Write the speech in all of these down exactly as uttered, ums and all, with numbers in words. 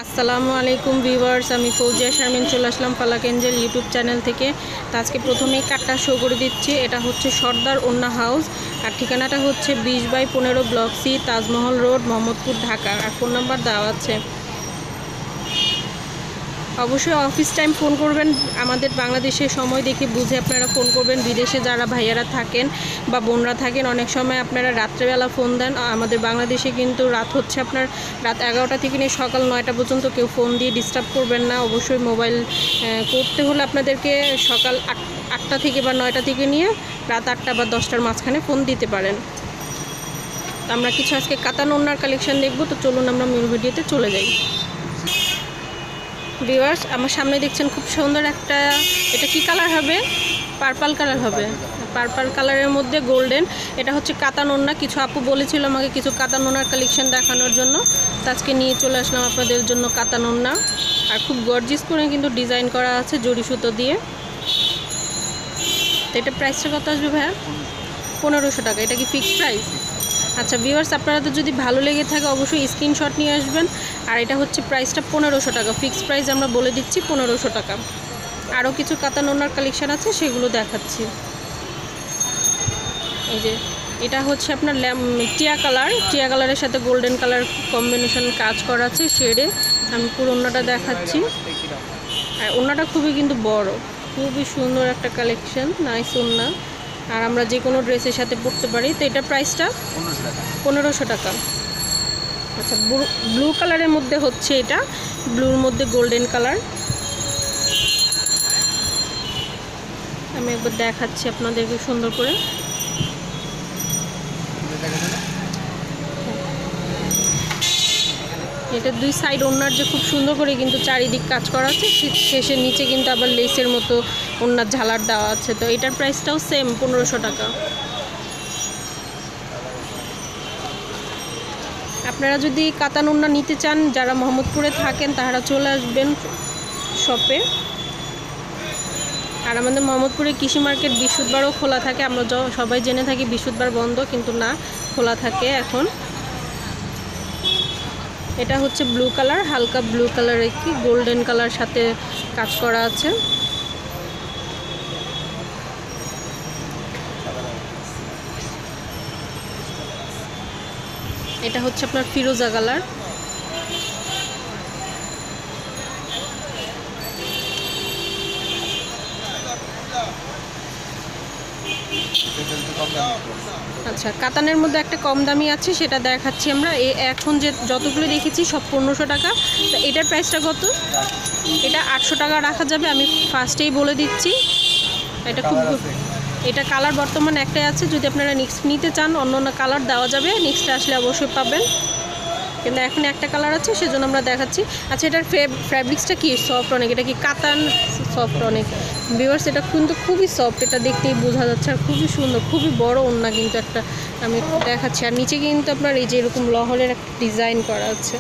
আসসালামু আলাইকুম ভিউয়ার্স, আমি ফৌজিয়া শারমিন চলে আসলাম ফালাক এঞ্জেল ইউটিউব চ্যানেল থেকে। তো আজকে প্রথমেই কার্ডটা শো করে দিচ্ছি। এটা হচ্ছে সর্দার ওন্না হাউস, আর ঠিকানাটা হচ্ছে বিশ বাই পনেরো block C, Taj Mahal road, Mohammadpur, Dhaka. আর ফোন নাম্বার দেওয়া আছে। অবশ্যই অফিস টাইম ফোন করবেন, আমাদের বাংলাদেশের সময় দেখে বুঝে আপনারা ফোন করবেন। বিদেশে যারা ভাইয়ারা থাকেন বা বোনরা থাকেন, অনেক সময় আপনারা রাত্রেবেলা ফোন দেন। আমাদের বাংলাদেশে কিন্তু রাত হচ্ছে আপনার রাত এগারোটা থেকে নিয়ে সকাল নয়টা পর্যন্ত কেউ ফোন দিয়ে ডিস্টার্ব করবেন না। অবশ্যই মোবাইল করতে হলে আপনাদেরকে সকাল আট আটটা থেকে বা নয়টা থেকে নিয়ে রাত আটটা বা দশটার মাঝখানে ফোন দিতে পারেন। তো আমরা কিছু আজকে কাতান ওন্নার কালেকশন দেখবো। তো চলুন আমরা মূল ভিডিওতে চলে যাই। ভিউয়ার্স, আমার সামনে দেখছেন খুব সুন্দর একটা, এটা কি কালার হবে? পার্পল কালার হবে। পার্পল কালারের মধ্যে গোল্ডেন। এটা হচ্ছে কাতান ওন্না। কিছু আপু বলেছিল আমাকে কিছু কাতান ওন্নার কালেকশন দেখানোর জন্য, তো আজকে নিয়ে চলে আসলাম আপনাদের জন্য কাতান ওন্না। আর খুব গর্জিয়াস করে কিন্তু ডিজাইন করা আছে জড়ি সুতো দিয়ে। তো এটা প্রাইসটা কত আসবে ভাইয়া? পনেরোশো টাকা। এটা কি ফিক্সড প্রাইস? আচ্ছা ভিউয়ার্স, আপনারা তো যদি ভালো লেগে থাকে অবশ্যই স্ক্রিনশট নিয়ে আসবেন। আর এটা হচ্ছে প্রাইসটা পনেরোশো টাকা, ফিক্সড প্রাইস আমরা বলে দিচ্ছি পনেরোশো টাকা। আরও কিছু কাতান ওন্নার কালেকশান আছে, সেগুলো দেখাচ্ছি। এই যে এটা হচ্ছে আপনার টিয়া কালার, টিয়া কালারের সাথে গোল্ডেন কালার কম্বিনেশন কাজ করা আছে শেডে। আমি পুরো ওন্নাটা দেখাচ্ছি। আর ওন্নাটা খুবই কিন্তু বড়, খুবই সুন্দর একটা কালেকশন, নাইস ওন্না। আর আমরা যে কোনো ড্রেসের সাথে পরতে পারি। তো এটা প্রাইসটা পনেরোশো টাকা। আচ্ছা, ব্লু কালারের মধ্যে হচ্ছে এটা, ব্লুর মধ্যে গোল্ডেন কালার। আমি একবার দেখাচ্ছি আপনাদেরকে সুন্দর করে। এটা দুই সাইড ওন্নার যে খুব সুন্দর করে কিন্তু চারিদিক কাজ করা আছে, শেষের নিচে কিন্তু আবার লেসের মতো ওন্নার ঝালার দেওয়া আছে। তো এটার প্রাইসটাও সেম পনেরোশো টাকা। আপনারা যদি কাতান ওন্না নিতে চান, যারা মোহাম্মদপুরে থাকেন তারা চলে আসবেন শপে। আর আমাদের মোহাম্মদপুরে কৃষি মার্কেট বৃহস্পতিবারও খোলা থাকে। আমরা সবাই জেনে থাকি বৃহস্পতিবার বন্ধ, কিন্তু না, খোলা থাকে এখন। এটা হচ্ছে ব্লু কালার, হালকা ব্লু কালারের কি গোল্ডেন কালার সাথে কাজ করা আছে। এটা হচ্ছে আপনার ফিরোজা কালার। আচ্ছা, কাতানের মধ্যে একটা কম দামি আছে, সেটা দেখাচ্ছি আমরা। এখন যে যতগুলো দেখেছি সব পনেরোশো টাকা। তো এটার প্রাইসটা কত? এটা আটশো টাকা রাখা যাবে, আমি ফার্স্টেই বলে দিচ্ছি। এটা খুব, এটা কালার বর্তমানে একটাই আছে। যদি আপনারা নেক্সট নিতে চান অন্য অন্য কালার দেওয়া যাবে, নেক্সটে আসলে অবশ্যই পাবেন। কিন্তু এখন একটা কালার আছে, সেজন্য আমরা দেখাচ্ছি। আচ্ছা, এটার ফ্যাব্রিক্সটা কি? সফট অনেক। এটা কি কাতান? সফট অনেক। ভিউয়ার্স, এটা কিন্তু খুবই সফট, এটা দেখতেই বোঝা যাচ্ছে। আর খুবই সুন্দর, খুবই বড় ওন্না কিন্তু একটা, আমি দেখাচ্ছি। আর নিচে কিন্তু আপনার এই যে এরকম লহরের একটা ডিজাইন করা আছে।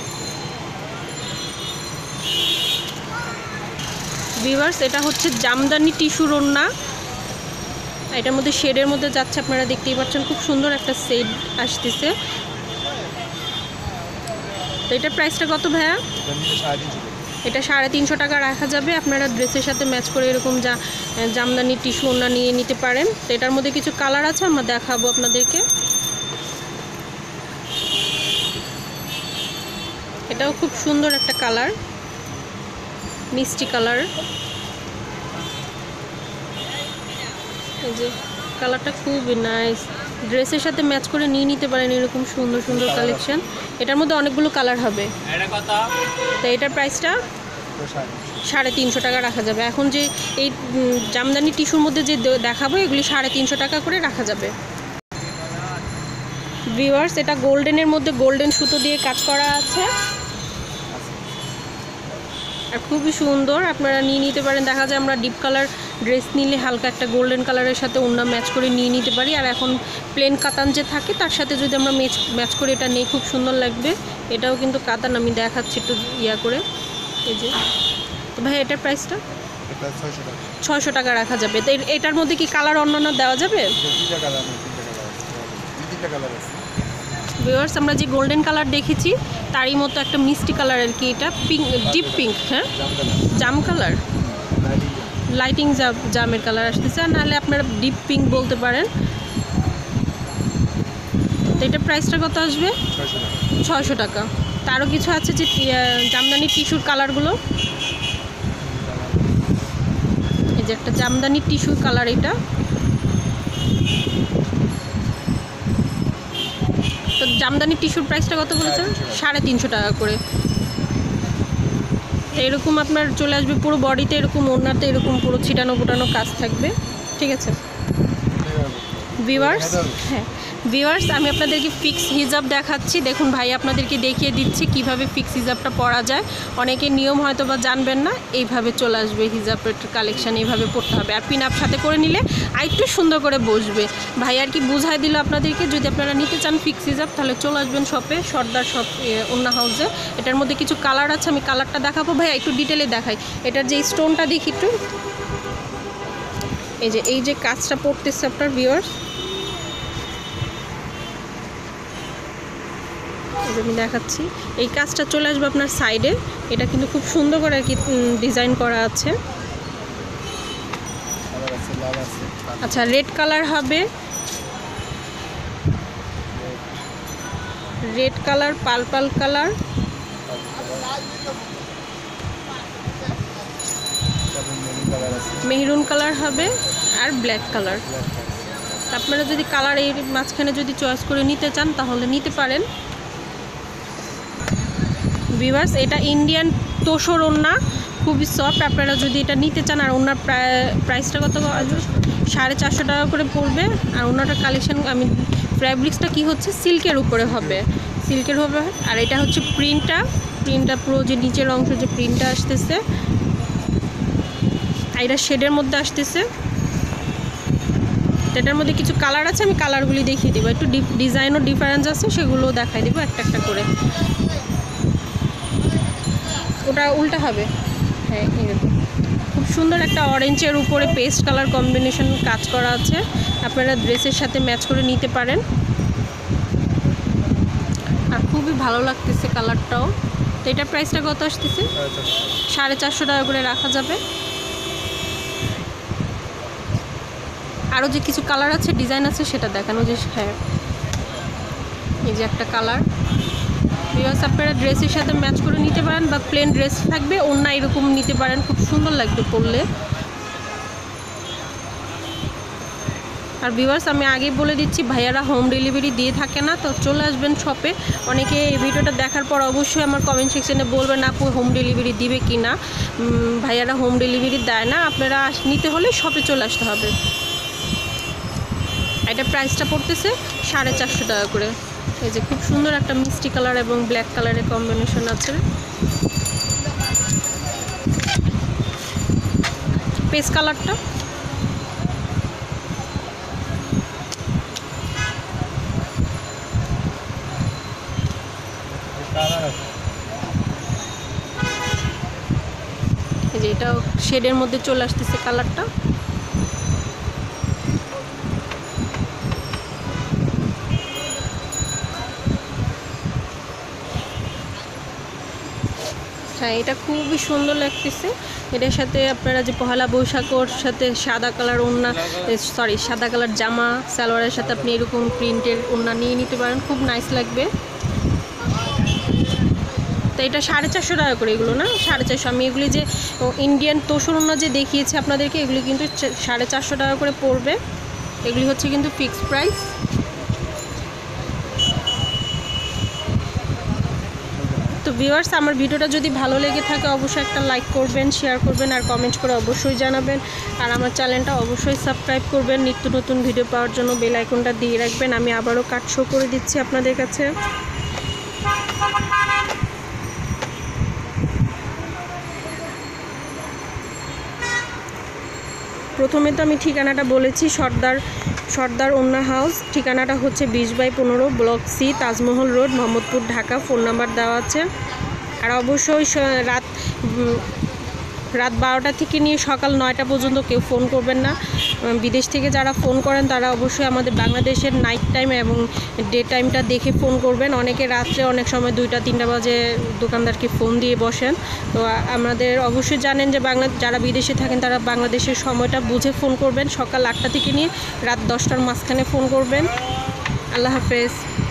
ভিউয়ার্স, এটা হচ্ছে জামদানি টিস্যুর ওন্না। এটার মধ্যে শেডের মধ্যে যাচ্ছে, আপনারা দেখতেই পাচ্ছেন। খুব সুন্দর একটা শেড আসতেছে। তো এটার প্রাইসটা কত ভাইয়া? এটা সাড়ে তিনশো টাকা রাখা যাবে। আপনারা ড্রেসের সাথে ম্যাচ করে এরকম যা জামদানি টিস্যু ওন্না নিয়ে নিতে পারেন। তো এটার মধ্যে কিছু কালার আছে, আমরা দেখাবো আপনাদেরকে। এটাও খুব সুন্দর একটা কালার, মিষ্টি কালার। এই যে কালারটা খুবই নাইস, ড্রেসের সাথে ম্যাচ করে নিয়ে নিতে পারেন এরকম সুন্দর সুন্দর কালেকশন। এটার মধ্যে অনেকগুলো কালার হবে। তো এটার প্রাইসটা সাড়ে তিনশো টাকা রাখা যাবে। এখন যে এই জামদানি টিস্যুর মধ্যে যে দেখাবো, এগুলি সাড়ে তিনশো টাকা করে রাখা যাবে। ভিউয়ার্স, এটা গোল্ডেনের মধ্যে গোল্ডেন সুতো দিয়ে কাজ করা আছে, আর খুবই সুন্দর, আপনারা নিয়ে নিতে পারেন। দেখা যায় আমরা ডিপ কালার ড্রেস নিলে হালকা একটা গোল্ডেন কালারের সাথে ওন্না ম্যাচ করে নিয়ে নিতে পারি। আর এখন প্লেন কাতান যে থাকে তার সাথে যদি আমরা ম্যাচ ম্যাচ করে এটা নেই, খুব সুন্দর লাগবে। এটাও কিন্তু কাতান, আমি দেখাচ্ছি একটু ইয়া করে। এই যে, তো ভাই এটার প্রাইসটা ছয়শো টাকা রাখা যাবে। তো এটার মধ্যে কি কালার অন্যান্য দেওয়া যাবে? ভিউয়ার্স আমরা যে গোল্ডেন কালার দেখেছি তারই মতো একটা মিষ্টি কালার আর কি, এটা পিঙ্ক, ডিপ পিঙ্ক, হ্যাঁ জাম কালার, লাইটিং জাম জামের কালার আসতেছে, আর নাহলে আপনারা ডিপ পিঙ্ক বলতে পারেন। তো এটা প্রাইসটা কত আসবে? ছয়শো টাকা। তারও কিছু আছে যে জামদানি টিস্যুর কালারগুলো, এই যে একটা জামদানি টিস্যুর কালার, এটা তো জামদানি টিস্যুর প্রাইসটা কত বলেছেন? সাড়ে তিনশো টাকা করে। তো এরকম আপনার চলে আসবে পুরো বডিতে, এরকম ওড়নাতে এরকম পুরো ছিটানো ফুটানো কাজ থাকবে, ঠিক আছে ভিউয়ার্স? হ্যাঁ ভিউয়ার্স, আমি আপনাদেরকে ফিক্স হিজাব দেখাচ্ছি। দেখুন ভাই আপনাদেরকে দেখিয়ে দিচ্ছি কিভাবে ফিক্স হিজাবটা পরা যায়। অনেকে নিয়ম হয়তো বা জানবেন না, এইভাবে চলে আসবে হিজাবের কালেকশান, এইভাবে পরতে হবে। আর পিন আপ সাথে করে নিলে আরেকটু সুন্দর করে বসবে। ভাই আর কি বুঝাই দিল আপনাদেরকে। যদি আপনারা নিতে চান ফিক্স হিজাব তাহলে চলে আসবেন শপে, সর্দার শপ ওন্না হাউসে। এটার মধ্যে কিছু কালার আছে, আমি কালারটা দেখাবো। ভাই একটু ডিটেলে দেখাই। এটার যে স্টোনটা দেখি একটু, এই যে এই যে কাজটা পড়তেছে আপনার ভিউয়ার্স, আমি দেখাচ্ছি। এই কাজটা চলে আসবে আপনার সাইডে। এটা কিন্তু খুব সুন্দর করে আর কি ডিজাইন করা আছে। আচ্ছা রেড কালার হবে, red colour, purple colour, maroon colour হবে, আর ব্ল্যাক কালার। আপনারা যদি কালার এই মাঝখানে যদি চয়েস করে নিতে চান তাহলে নিতে পারেন ভিউয়ার্স। এটা ইন্ডিয়ান তোসর ওড়না, খুবই সফট। আপনারা যদি এটা নিতে চান, আর ওনার প্রাইসটা কত আসবে? সাড়ে চারশো টাকা করে পড়বে। আর ওনাটার কালেকশান, আমি ফ্যাব্রিক্সটা কি হচ্ছে সিল্কের উপরে হবে, সিল্কের হবে। আর এটা হচ্ছে প্রিন্টটা, প্রিন্টটা পুরো যে নিচের অংশ যে প্রিন্টটা আসতেছে, আর এটা শেডের মধ্যে আসতেছে। এটার মধ্যে কিছু কালার আছে, আমি কালারগুলি দেখিয়ে দেবো। একটু ডিজাইনও ডিফারেন্স আছে, সেগুলোও দেখাই দেবো একটা একটা করে। ওটা উল্টা হবে, হ্যাঁ এরকম খুব সুন্দর একটা অরেঞ্জের উপরে পেস্ট কালার কম্বিনেশন কাজ করা আছে। আপনারা ড্রেসের সাথে ম্যাচ করে নিতে পারেন, আর খুবই ভালো লাগতেছে কালারটাও। তো এটার প্রাইসটা কত আসতেছে? সাড়ে চারশো টাকা করে রাখা যাবে। আরও যে কিছু কালার আছে, ডিজাইন আছে, সেটা দেখানো যে, হ্যাঁ এই যে একটা কালার। ভিউয়ার্স আপনারা ড্রেসের সাথে ম্যাচ করে নিতে পারেন, বা প্লেন ড্রেস থাকবে ওড়না এরকম নিতে পারেন, খুব সুন্দর লাগবে পরলে। আর ভিউয়ার্স আমি আগেই বলে দিচ্ছি, ভাইয়ারা হোম ডেলিভারি দিয়ে থাকে না। তো চলে আসবেন শপে। অনেকে এই ভিডিওটা দেখার পর অবশ্যই আমার কমেন্ট সেকশনে বলবেন আপু হোম ডেলিভারি দিবে কি না। ভাইয়ারা হোম ডেলিভারি দেয় না, আপনারা নিতে হলে শপে চলে আসতে হবে। এটা প্রাইসটা পড়তেছে সাড়ে চারশো টাকা করে। এই যে খুব সুন্দর একটা মিষ্টি কালার এবং ব্ল্যাক কালারের কম্বিনেশন আছে। পেস্ট কালারটা এই যে এটা শেডের মধ্যে চলে আসতেছে কালারটা। হ্যাঁ এটা খুবই সুন্দর লাগতেছে। এটার সাথে আপনারা যে পহেলা বৈশাখের সাথে সাদা কালার ওড়না, সরি সাদা কালার জামা সালোয়ারের সাথে আপনি এরকম প্রিন্টের ওড়না নিয়ে নিতে পারেন, খুব নাইস লাগবে। তো এটা সাড়ে চারশো টাকা করে, এগুলো না সাড়ে চারশো। আমি এগুলি যে ইন্ডিয়ান তোসর ওড়না যে দেখিয়েছি আপনাদেরকে, এগুলি কিন্তু সাড়ে চারশো টাকা করে পড়বে। এগুলি হচ্ছে কিন্তু ফিক্সড প্রাইস। তো ভিউয়ার্স আমার ভিডিওটা যদি ভালো লেগে থাকে অবশ্যই একটা লাইক করবেন, শেয়ার করবেন, আর কমেন্ট করে অবশ্যই জানাবেন। আর আমার চ্যানেলটা অবশ্যই সাবস্ক্রাইব করবেন। নিত্য নতুন ভিডিও পাওয়ার জন্য বেল আইকনটা দিয়ে রাখবেন। আমি আবারও কাট শো করে দিচ্ছি আপনাদের কাছে। প্রথমে তো আমি ঠিকানাটা বলেছি, সর্দার সর্দার ওন্না হাউস। ঠিকানাটা হচ্ছে বিশ বাই পনেরো, block C, Taj Mahal road, Mohammadpur, Dhaka. Phone number দেওয়া আছে। আর অবশ্যই রাত রাত বারোটা থেকে নিয়ে সকাল নয়টা পর্যন্ত কেউ ফোন করবেন না। বিদেশ থেকে যারা ফোন করেন তারা অবশ্যই আমাদের বাংলাদেশের নাইট টাইম এবং ডে টাইমটা দেখে ফোন করবেন। অনেকে রাত্রে অনেক সময় দুইটা তিনটা বাজে দোকানদারকে ফোন দিয়ে বসেন। তো আমাদের অবশ্যই জানেন যে বাংলা যারা বিদেশে থাকেন তারা বাংলাদেশের সময়টা বুঝে ফোন করবেন। সকাল আটটা থেকে নিয়ে রাত দশটার মাঝখানে ফোন করবেন। আল্লাহ হাফেজ।